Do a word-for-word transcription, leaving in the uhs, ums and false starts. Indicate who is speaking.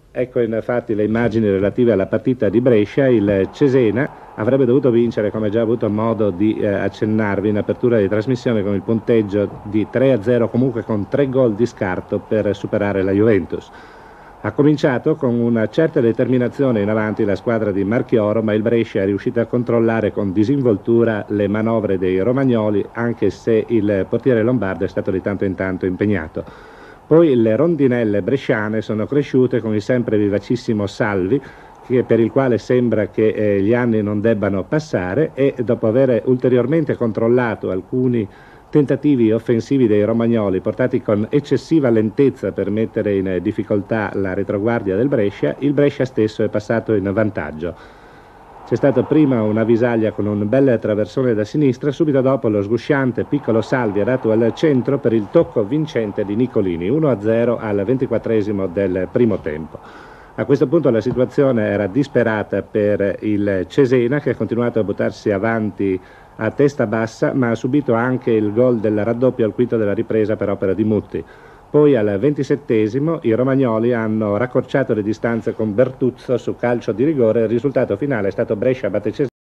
Speaker 1: Ecco infatti le immagini relative alla partita di Brescia. Il Cesena avrebbe dovuto vincere, come già avuto modo di eh, accennarvi in apertura di trasmissione, con il punteggio di tre a zero, comunque con tre gol di scarto per superare la Juventus. Ha cominciato con una certa determinazione in avanti la squadra di Marchioro, ma il Brescia è riuscito a controllare con disinvoltura le manovre dei romagnoli, anche se il portiere lombardo è stato di tanto in tanto impegnato. Poi le rondinelle bresciane sono cresciute con il sempre vivacissimo Salvi, che, per il quale sembra che eh, gli anni non debbano passare, e dopo aver ulteriormente controllato alcuni tentativi offensivi dei romagnoli, portati con eccessiva lentezza per mettere in difficoltà la retroguardia del Brescia, il Brescia stesso è passato in vantaggio. C'è stata prima una visaglia con un bel traversone da sinistra, subito dopo lo sgusciante piccolo Salvi ha dato al centro per il tocco vincente di Nicolini, uno a zero al ventiquattresimo del primo tempo. A questo punto la situazione era disperata per il Cesena, che ha continuato a buttarsi avanti a testa bassa, ma ha subito anche il gol del raddoppio al quinto della ripresa per opera di Mutti. Poi al ventisettesimo i romagnoli hanno raccorciato le distanze con Bertuzzo su calcio di rigore. Il risultato finale è stato Brescia batte Cesena